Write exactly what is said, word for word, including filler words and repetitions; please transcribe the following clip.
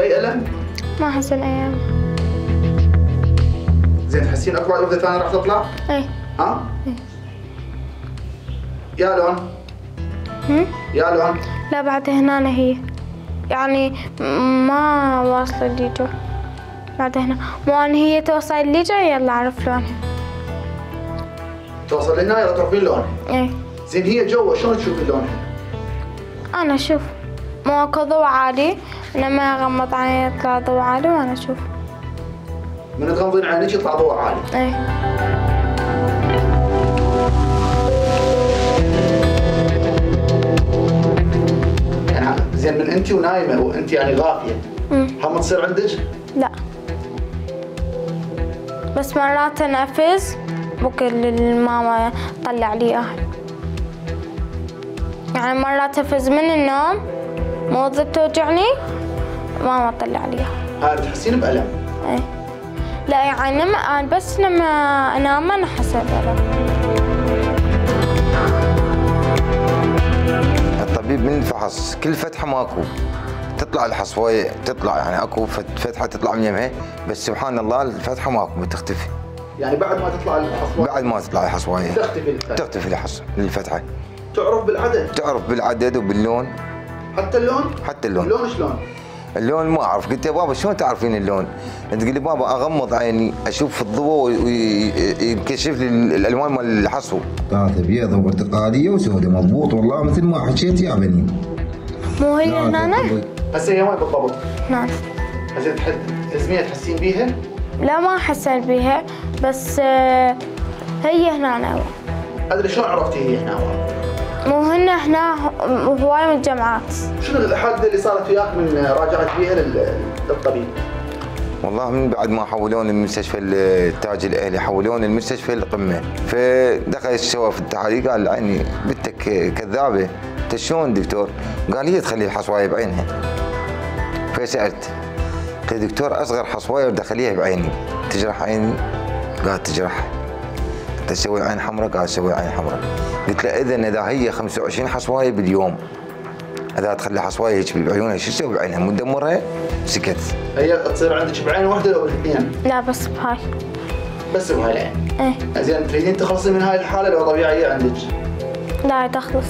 باي الم؟ ما احس الايام. زين تحسين اكو وحده ثانيه راح تطلع؟ ايه. ها؟ ايه. يا لون؟ هم؟ يا لون؟ لا بعد هنا هي يعني ما واصلة ليجو بعد هنا، مو ان هي توصل ليجو يلا اعرف لونها. توصل لهنا يلا تعرفين لونها؟ ايه. زين هي جوا شلون تشوفين لونها؟ انا اشوف مو اكو ضوء عالي، لما اغمض عيني يطلع ضوء عالي وانا اشوف. من تغمضين عينيك يطلع ضوء عالي؟ ايه. يعني زين من انت ونايمه وانت يعني غافيه هم تصير عندك؟ لا بس مرات انفز بكل الماما طلع لي اياها. يعني مرات افز من النوم موظة توجعني ماما تطلع لي اياها. هاي بتحسين بألم؟ ايه. لا يعني لما بس لما انام انا احس بألم. الطبيب من الفحص كل فتحه ماكو تطلع الحصوية تطلع، يعني اكو فتحه تطلع من يمها، بس سبحان الله الفتحه ماكو بتختفي. يعني بعد ما تطلع الحصوية؟ بعد ما تطلع الحصوية تختفي الفتحة؟ تختفي الحص الفتحه. تعرف بالعدد؟ تعرف بالعدد وباللون. حتى اللون؟ حتى اللون. اللون شلون؟ اللون ما اعرف. قلت يا بابا شلون تعرفين اللون؟ انت تقول لي بابا اغمض عيني اشوف الضوء وينكشف لي الالوان مال الحصو. ثلاثة بيضة وبرتقالية وسوداء، مضبوط والله مثل ما حكيت يا بني. مو هي هنا؟ هسه هي وين بالضبط؟ هنا. هسه تحسين تحسين بيها؟ لا ما احسن بيها بس هي هنا. ادري شلون عرفتي هي هنا؟ مو هن هنا هواي من الجامعات. شنو الحادثه اللي صارت وياك من راجعت بيها للطبيب؟ والله من بعد ما حولوني من مستشفى التاج الاهلي حولوني المستشفى القمه، فدخل سوى في التحاليل قال عيني بنتك كذابه. انت شلون دكتور؟ قال هي تخلي الحصوايه بعينها. فسالت قلت دكتور اصغر حصوايه دخليها بعيني تجرح عيني؟ قال تجرح. تسوي عين حمراء؟ قال اسوي عين حمراء. قلت له اذا اذا هي خمسة وعشرين حصوايه باليوم، اذا تخلي حصوايه هيك بعيونها شو تسوي بعينها؟ مدمرها؟ سكت. هي تصير عندك بعين واحده لو بالاثنين؟ لا بس بهاي. بس بهاي العين؟ ايه. زين تريدين تخلصي من هاي الحاله لو طبيعيه عندك؟ لا تخلص.